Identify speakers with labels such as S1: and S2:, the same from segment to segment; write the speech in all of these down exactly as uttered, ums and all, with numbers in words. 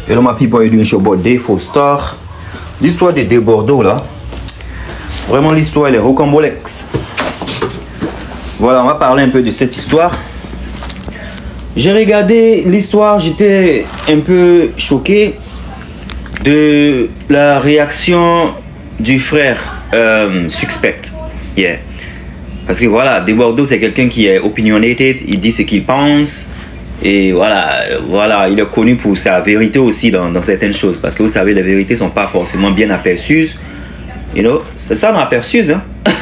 S1: Hello my people, you doing show about Day four Star. L'histoire de Day Bordeaux là, vraiment l'histoire elle est rocambolesque. Voilà, on va parler un peu de cette histoire. J'ai regardé l'histoire, j'étais un peu choqué de la réaction du frère euh, suspect. Yeah. Parce que voilà, Day Bordeaux c'est quelqu'un qui est opinionated, il dit ce qu'il pense. Et voilà, voilà, il est connu pour sa vérité aussi dans, dans certaines choses. Parce que vous savez, les vérités ne sont pas forcément bien aperçues. You know, c'est ça m'a aperçu, hein?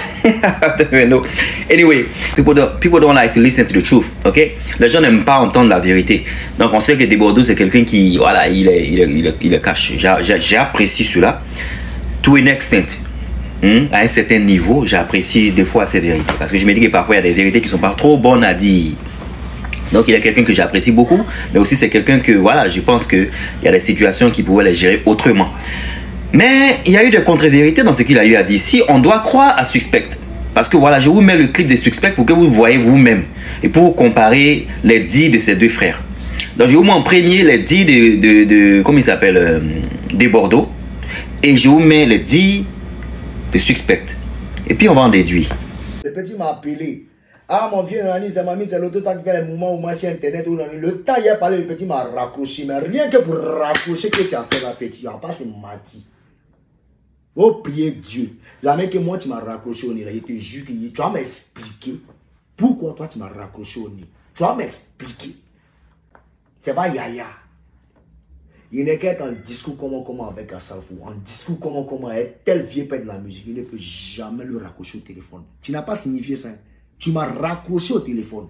S1: Anyway, people don't, people don't like to listen to the truth, ok? Les gens n'aiment pas entendre la vérité. Donc on sait que Day Bordeaux c'est quelqu'un qui, voilà, il est, il est, il est, il est caché. J'ai apprécié cela. To an extent. Hmm? À un certain niveau, j'apprécie des fois ces vérités. Parce que je me dis que parfois il y a des vérités qui ne sont pas trop bonnes à dire. Donc il y a quelqu'un que j'apprécie beaucoup, mais aussi c'est quelqu'un que, voilà, je pense qu'il y a des situations qui pouvaient les gérer autrement. Mais il y a eu des contre-vérités dans ce qu'il a eu à dire. Si on doit croire à Suspect, parce que voilà, je vous mets le clip de Suspect pour que vous voyez vous-même et pour comparer les dits de ces deux frères. Donc je vous mets en premier les dits de, de, de comment il s'appelle, euh, Day Bordeaux, et je vous mets les dits de Suspect. Et puis on va en déduire.
S2: Le petit m'a appelé. Ah mon vieux Nani, c'est mamie, c'est l'autre temps qui fait les moments où moi sur internet où le temps il a parlé, le petit m'a raccroché, mais rien que pour raccrocher que tu as fait la petite, tu as pas c'est mati. Oh prier Dieu, la mec que moi tu m'as raccroché au nez, il te jure que tu vas m'expliquer pourquoi toi tu m'as raccroché au nez. Tu vas m'expliquer. C'est pas yaya. Il n'est qu'être en discours comment comment avec Asafou, en discours comment comment être tel vieux père de la musique, il ne peut jamais le raccrocher au téléphone. Tu n'as pas signifié ça. Tu m'as raccroché au téléphone.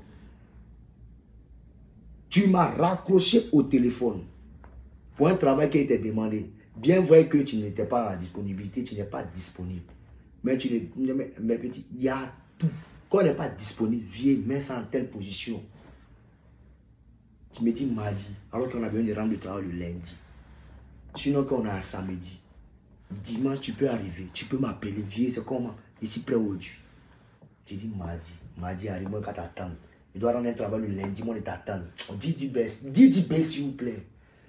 S2: Tu m'as raccroché au téléphone. Pour un travail qui a été demandé. Bien vrai que tu n'étais pas à la disponibilité, tu n'es pas disponible. Mais tu n'es, mais, mais petit, il y a tout. Quand on n'est pas disponible, viens, mets ça en telle position. Tu me dis mardi, alors qu'on a besoin de rendre le travail le lundi. Sinon, quand on a un samedi, dimanche, tu peux arriver, tu peux m'appeler, viens, c'est comment? Ici, prêt aujourd'hui. Tu dis mardi, mardi arrive, moi, quand t'attends. Il doit rendre un travail le lundi, moi, je t'attends. Dis du best, dis du best, s'il vous plaît.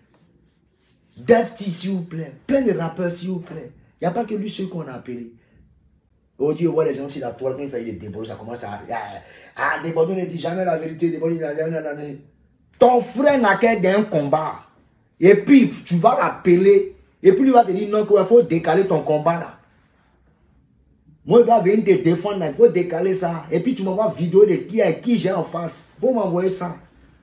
S2: Defty, s'il vous plaît. Plein de rappeurs, s'il vous plaît. Il n'y a pas que lui, ceux qu'on a appelé. Aujourd'hui, on voit les gens sur la toile, quand il s'agit de Day Bordeaux, ça commence à. Ah, Day Bordeaux ne dit jamais la vérité, Day Bordeaux, ton frère n'a qu'un d'un combat. Et puis, tu vas l'appeler. Et puis, il va te dire non, qu'il faut décaler ton combat là. Moi, je dois venir te défendre, il faut décaler ça. Et puis, tu m'envoies vidéo de qui est qui j'ai en face. Il faut m'envoyer ça.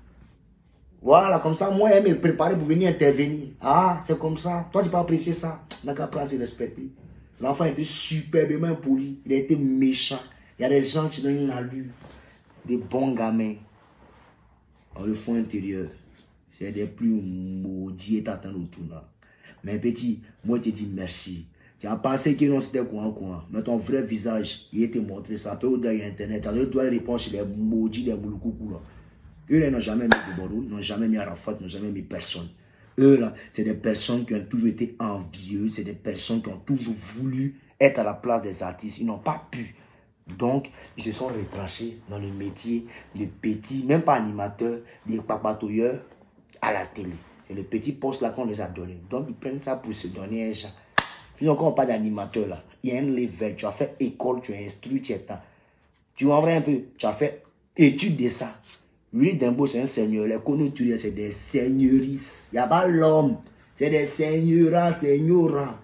S2: Voilà, comme ça, moi, je me préparer pour venir intervenir. Ah, c'est comme ça. Toi, tu peux apprécier ça. On n'a qu'à apprendre à se respecter. L'enfant était superbement poli. Il a été méchant. Il y a des gens qui donnent la lue. Des bons gamins. Dans le fond intérieur, c'est des plus maudits et t'attendent autour là. Mais petit, moi, je te dis merci. Tu as pensé que non, c'était quoi, quoi. Mais ton vrai visage, il était montré. Ça peut au-delà de Internet. Tu dois répondre chez les maudits des moulokoukou là. Eux là, ils n'ont jamais mis de Bordeaux, ils n'ont jamais mis Arafat, ils n'ont jamais mis personne. Eux là, c'est des personnes qui ont toujours été envieux, c'est des personnes qui ont toujours voulu être à la place des artistes. Ils n'ont pas pu. Donc, ils se sont retranchés dans le métier de petits, même pas animateurs, des papatoyeurs à la télé. C'est le petit poste là qu'on les a donné. Donc, ils prennent ça pour se donner un genre. Puis encore pas d'animateur là. Il y a un level, tu as fait école, tu as instruit, tu es temps. Tu vois un peu, tu as fait étude de ça. Lui, Dembo, c'est un seigneur. Les connoisseurs, c'est des seigneuristes. Il n'y a pas l'homme. C'est des seigneurs, seigneurs.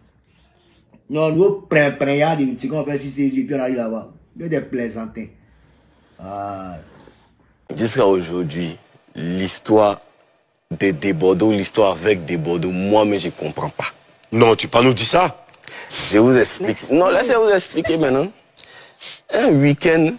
S2: Non, nous, prends, prends, il y a des petits qu'on fait si c'est puis on arrive là-bas. Il y a des plaisantins. Ah.
S3: Jusqu'à aujourd'hui, l'histoire de Day Bordeaux, l'histoire avec Day Bordeaux, moi-même, je ne comprends pas.
S4: Non, tu peux pas nous dire ça.
S3: Je vous explique. Non, laissez-vous expliquer maintenant. Un week-end,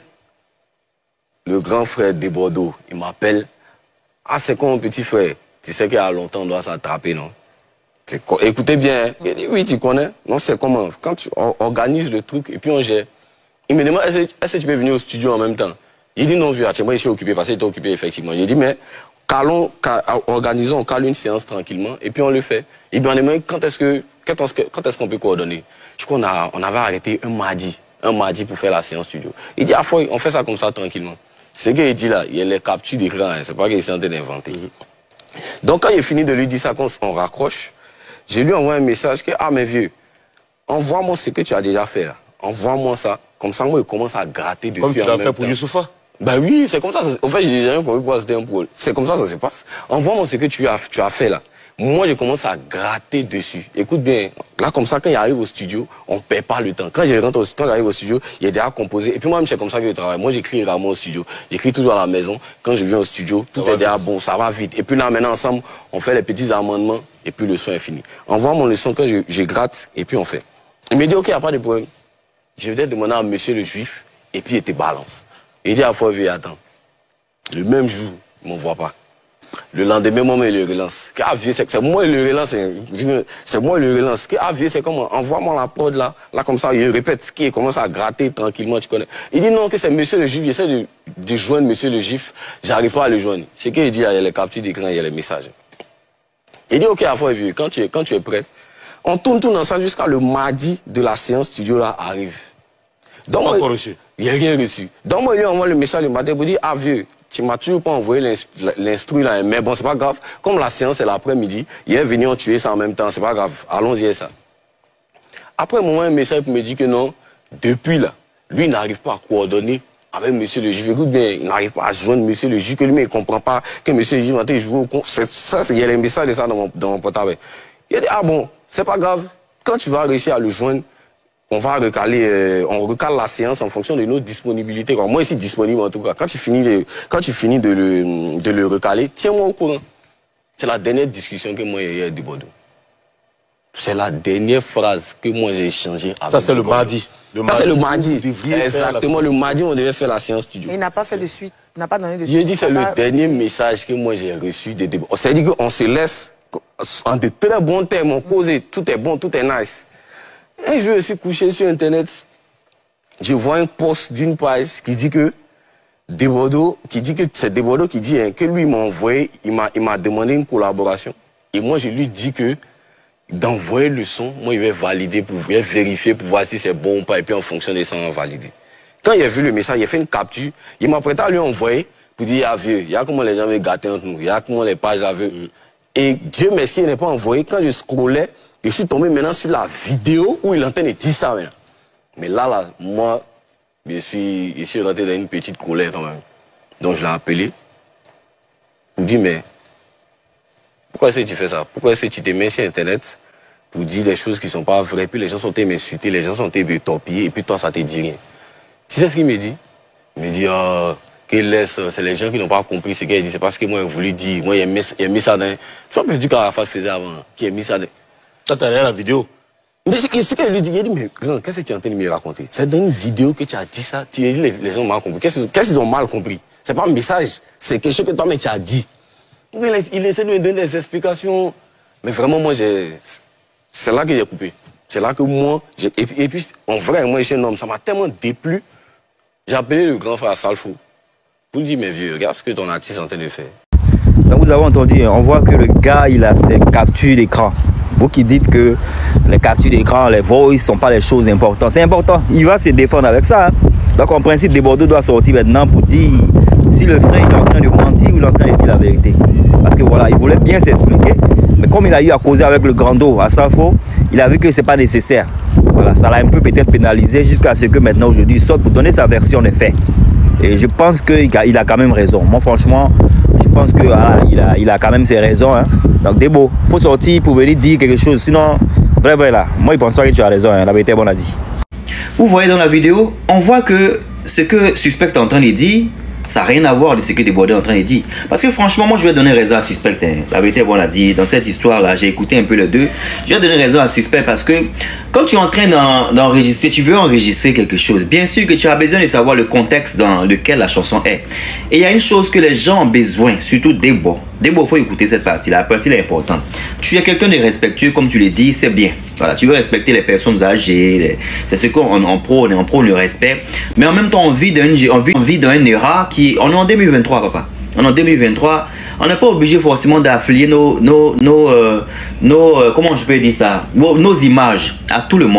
S3: le grand frère Day Bordeaux, il m'appelle. Ah, c'est quoi mon petit frère? Tu sais qu'il y a longtemps, on doit s'attraper, non? Écoutez bien. Hein? Il dit, oui, tu connais. Non, c'est comment? Quand tu organises le truc et puis on gère. Il me demande, est-ce que tu peux venir au studio en même temps? Il dit, non, vieux, moi, je suis occupé parce qu'il était occupé, effectivement. J'ai dit, mais calons, organisons, on cale une séance tranquillement et puis on le fait. Il me demande, quand est-ce que, quand est-ce qu'on peut coordonner? Je crois qu'on a, on avait arrêté un mardi, un mardi pour faire la séance studio. Il dit, ah, fois, on fait ça comme ça tranquillement. Ce qu'il dit là, il y a les captures d'écran, hein, c'est pas qu'il s'est en train d'inventer. Donc quand il est fini de lui dire ça, quand on raccroche, je lui envoie un message que, ah mais vieux, envoie-moi ce que tu as déjà fait là. Envoie-moi ça. Comme ça, moi, je commence à gratter dessus.
S4: Comme tu l'as fait pour Youssoufa?
S3: Bah oui, c'est comme ça. En fait, j'ai jamais compris pourquoi c'était un problème. C'est comme ça que ça se passe. Envoie-moi ce que tu as, tu as fait là. Moi, je commence à gratter dessus. Écoute bien, là, comme ça, quand il arrive au studio, on ne perd pas le temps. Quand je rentre au studio, quand j'arrive au studio, il est déjà composé. Et puis moi, c'est comme ça que je travaille. Moi, j'écris rarement au studio. J'écris toujours à la maison. Quand je viens au studio, tout est déjà bon, ça va vite. Et puis là, maintenant, ensemble, on fait les petits amendements et puis le son est fini. Envoie mon leçon quand je, je gratte et puis on fait. Il me dit, ok, il n'y a pas de problème. Je vais demander à monsieur le juif et puis il te balance. Il dit à fois, vieux, attends. Le même jour, il ne m'envoie pas. Le lendemain, moi, il le relance. Ah, vieux, c'est moi, il le relance. C'est moi, il le relance. Ah, vieux, c'est comment? Envoie-moi la prod là. Là, comme ça, il répète. Il commence à gratter tranquillement, tu connais. Il dit non, que c'est monsieur le juif. Il essaie de, de joindre monsieur le juif. J'arrive pas à le joindre. C'est qu'il dit, il y a les captures d'écran, il y a les messages. Il dit, ok, à fois, vieux, quand tu es, quand tu es prêt, on tourne tout ensemble jusqu'à le mardi de la séance studio là arrive. Donc,
S4: pas encore reçu.
S3: Il n'y a rien reçu. Donc, moi, il lui envoie le message le matin pour dire, ah, vieux, tu m'as toujours pas envoyé l'instru là, mais bon, c'est pas grave. Comme la séance est l'après-midi, il est venu en tuer ça en même temps, c'est pas grave. Allons-y, ça. Après, moi, un message me dit que non, depuis là, lui, il n'arrive pas à coordonner avec monsieur le juge. Écoute bien, il n'arrive pas à joindre monsieur le juge, que lui, il ne comprend pas que monsieur le juge va jouer au con. Ça, il y a les messages de ça dans mon, dans mon portable. Il a dit, ah bon, c'est pas grave. Quand tu vas réussir à le joindre, on va recaler, euh, on recale la séance en fonction de notre disponibilité. Moi, ici, disponible en tout cas. Quand tu finis, le, quand tu finis de, le, de le recaler, tiens-moi au courant. C'est la dernière discussion que moi j'ai eu avec Debordo. C'est la dernière phrase que moi j'ai échangée avec.
S4: Ça, c'est le mardi.
S3: Ça, c'est le mardi. Exactement, le mardi, on devait faire la séance studio.
S5: Il n'a pas fait de suite, il n'a pas donné de suite.
S3: J'ai dit, c'est le dernier message que moi j'ai reçu de Debordo. C'est-à-dire qu'on se laisse en de très bons termes, on cause, tout est bon, tout est nice. Un jour, je suis couché sur Internet, je vois un post d'une page qui dit que Debordo, qui dit que c'est Debordo qui dit hein, que lui m'a envoyé, il m'a demandé une collaboration. Et moi, je lui dis que d'envoyer le son, moi, il va valider, pour il va vérifier pour voir si c'est bon ou pas, et puis en fonction de ça, on va valider. Quand il a vu le message, il a fait une capture, il m'a prêté à lui envoyer pour dire, ah vieux, il y a comment les gens veulent gâter entre nous, il y a comment les pages avaient. Mm. Et Dieu merci, il n'est pas envoyé. Quand je scrollais, je suis tombé maintenant sur la vidéo où il est en train de dire ça. Maintenant. Mais là, là, moi, je suis, je suis rentré dans une petite colère quand même. Donc je l'ai appelé. Il me dit, mais pourquoi est-ce que tu fais ça? Pourquoi est-ce que tu te mets sur Internet pour dire des choses qui ne sont pas vraies? Puis les gens sont m'insulter, les gens sont torpiller, et puis toi, ça te dit rien. Tu sais ce qu'il me dit? Il me dit, oh, qu'il laisse, c'est les gens qui n'ont pas compris ce qu'il dit. C'est parce que moi, j'ai voulu dire, moi, il a mis, il a mis ça dans. Tu vois, plus du qu'Arafat faisait avant, qui a mis ça dans.
S4: Ça, t'as regardé la vidéo?
S3: Mais ce qu'il lui dit, il dit, mais grand, qu'est-ce que tu es en train de me raconter? C'est dans une vidéo que tu as dit ça, tu as dit les, les gens ont mal compris. Qu'est-ce qu'ils ont mal compris? C'est pas un message, c'est quelque chose que toi-même tu as dit. Il, il essaie de me donner des explications. Mais vraiment, moi, c'est là que j'ai coupé. C'est là que moi, et puis, et puis, en vrai, moi, je suis un homme, ça m'a tellement déplu. J'ai appelé le grand frère Salfo pour lui dire, mais vieux, regarde ce que ton artiste est en train de faire.
S1: Donc vous avez entendu, on voit que le gars, il a ses captures d'écran. Vous qui dites que les captures d'écran, les voices ne sont pas les choses importantes. C'est important, il va se défendre avec ça. Hein. Donc en principe, Debordo doit sortir maintenant pour dire si le frère il est en train de mentir ou il est en train de dire la vérité. Parce que voilà, il voulait bien s'expliquer. Mais comme il a eu à causer avec le grand dos à Salfo, il a vu que ce n'est pas nécessaire. Voilà, ça l'a un peu peut-être pénalisé jusqu'à ce que maintenant aujourd'hui il sorte pour donner sa version des faits. Et je pense qu'il a, il a quand même raison. Moi franchement, je pense qu'il voilà, a, il a quand même ses raisons. Hein. Donc Debo, il faut sortir pour venir dire quelque chose. Sinon, vrai, vrai là, moi je pense pas que tu as raison. Hein. La vérité, bon a dit. Vous voyez dans la vidéo, on voit que ce que Suspect est en train de dire, ça n'a rien à voir de ce que Debordo est en train de dire. Parce que franchement, moi je vais donner raison à Suspect. Hein. La vérité, bon a dit. Dans cette histoire-là, j'ai écouté un peu les deux. Je vais donner raison à Suspect parce que quand tu es en train d'enregistrer, tu veux enregistrer quelque chose. Bien sûr que tu as besoin de savoir le contexte dans lequel la chanson est. Et il y a une chose que les gens ont besoin, surtout Debo. Debo, il faut écouter cette partie-là. La partie est importante. Tu es quelqu'un de respectueux, comme tu l'as dit, c'est bien. Voilà, tu veux respecter les personnes âgées. C'est ce qu'on prône, on prône le respect. Mais en même temps, on vit dans une era qui... On est en deux mille vingt-trois, papa. On est en deux mille vingt-trois. On n'est pas obligé forcément d'affilier nos... nos, nos, euh, nos euh, comment je peux dire ça? Nos, nos images à tout le monde.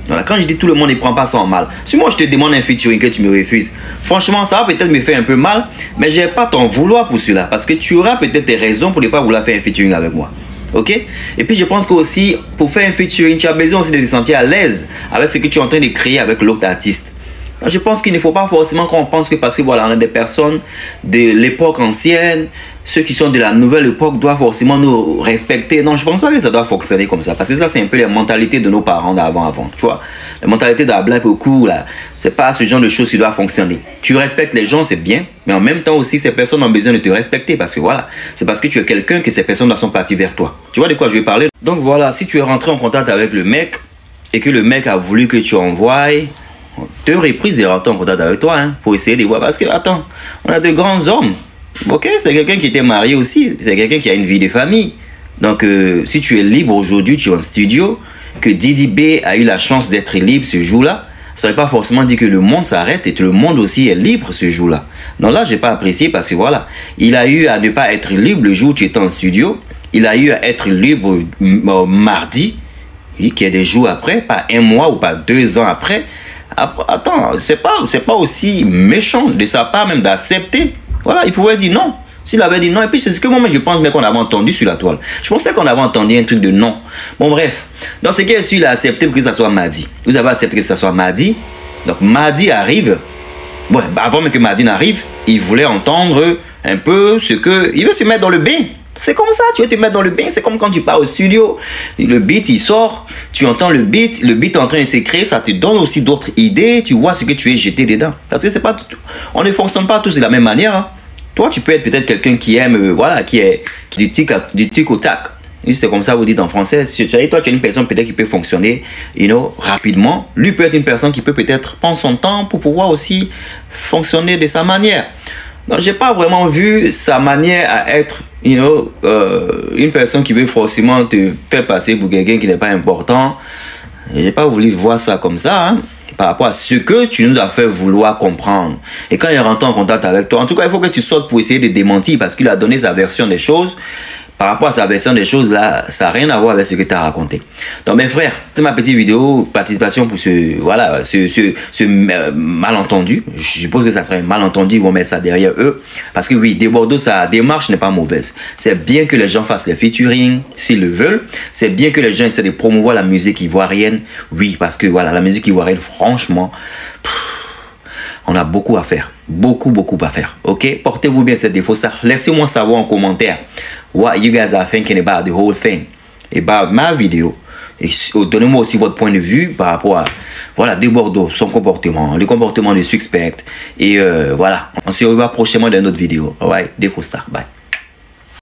S1: Voilà, quand je dis tout le monde ne prend pas ça en mal. Si moi je te demande un featuring que tu me refuses, franchement ça va peut-être me faire un peu mal, mais je n'ai pas t'en vouloir pour cela. Parce que tu auras peut-être des raisons pour ne pas vouloir faire un featuring avec moi. Ok? Et puis je pense que aussi, pour faire un featuring, tu as besoin aussi de te sentir à l'aise avec ce que tu es en train de créer avec l'autre artiste. Donc, je pense qu'il ne faut pas forcément qu'on pense que parce que voilà, on a des personnes de l'époque ancienne, ceux qui sont de la nouvelle époque doivent forcément nous respecter. Non, je pense pas que ça doit fonctionner comme ça. Parce que ça, c'est un peu la mentalité de nos parents d'avant, avant. Tu vois, la mentalité de la blague au cou, là, c'est pas ce genre de choses qui doit fonctionner. Tu respectes les gens, c'est bien. Mais en même temps aussi, ces personnes ont besoin de te respecter. Parce que voilà, c'est parce que tu es quelqu'un que ces personnes sont parties vers toi. Tu vois de quoi je vais parler? Donc voilà, si tu es rentré en contact avec le mec et que le mec a voulu que tu envoies deux reprises et rentrer en contact avec toi, hein, pour essayer de voir. Parce que, attends, on a de grands hommes. Ok, c'est quelqu'un qui était marié aussi. C'est quelqu'un qui a une vie de famille. Donc, euh, si tu es libre aujourd'hui, tu es en studio, que Didi B a eu la chance d'être libre ce jour-là, ça ne veut pas forcément dire que le monde s'arrête et que le monde aussi est libre ce jour-là. Donc là, je n'ai pas apprécié parce que voilà, il a eu à ne pas être libre le jour où tu étais en studio. Il a eu à être libre euh, mardi, qui est des jours après, pas un mois ou pas deux ans après. Après attends, c'est pas, c'est pas aussi méchant de sa part même d'accepter. Voilà, il pouvait dire non. S'il avait dit non, et puis c'est ce que moi je pense mais qu'on avait entendu sur la toile. Je pensais qu'on avait entendu un truc de non. Bon bref, dans ce cas-ci, il a accepté pour que ça soit mardi. Vous avez accepté que ça soit mardi. Donc mardi arrive. Bon, bah, avant même que mardi n'arrive, il voulait entendre un peu ce que... Il veut se mettre dans le bain. C'est comme ça, tu veux te mettre dans le bain. C'est comme quand tu pars au studio, le beat il sort, tu entends le beat, le beat est en train de s'écrire, ça te donne aussi d'autres idées, tu vois ce que tu es jeté dedans. Parce que c'est pas... On ne fonctionne pas tous de la même manière. Hein. Toi, tu peux être peut-être quelqu'un qui aime, euh, voilà, qui est du tic, à, du tic au tac. C'est comme ça vous dites en français. Si tu, toi, tu es une personne peut-être qui peut fonctionner, you know, rapidement. Lui peut être une personne qui peut peut-être prendre son temps pour pouvoir aussi fonctionner de sa manière. Donc, j'ai pas vraiment vu sa manière à être, you know, euh, une personne qui veut forcément te faire passer pour quelqu'un qui n'est pas important. J'ai pas voulu voir ça comme ça, hein, par rapport à ce que tu nous as fait vouloir comprendre. Et quand il est rentré en contact avec toi, en tout cas, il faut que tu sortes pour essayer de démentir parce qu'il a donné sa version des choses. Par rapport à sa version des choses là, ça n'a rien à voir avec ce que tu as raconté. Donc mes frères, c'est ma petite vidéo, participation pour ce, voilà, ce, ce, ce euh, malentendu. Je suppose que ça serait un malentendu, ils vont mettre ça derrière eux. Parce que oui, Desbordeaux, sa démarche n'est pas mauvaise. C'est bien que les gens fassent les featuring, s'ils le veulent. C'est bien que les gens essaient de promouvoir la musique ivoirienne. Oui, parce que voilà, la musique ivoirienne, franchement... Pff, on a beaucoup à faire. Beaucoup, beaucoup à faire. Ok? Portez-vous bien cette défaut. Laissez-moi savoir en commentaire what you guys are thinking about the whole thing. About ma vidéo. Et donnez-moi aussi votre point de vue par rapport à voilà, Desbordeaux, son comportement, le comportement de Suspect. Et euh, voilà. On se revoit prochainement dans une autre vidéo. Alright? Défaut Star. Bye.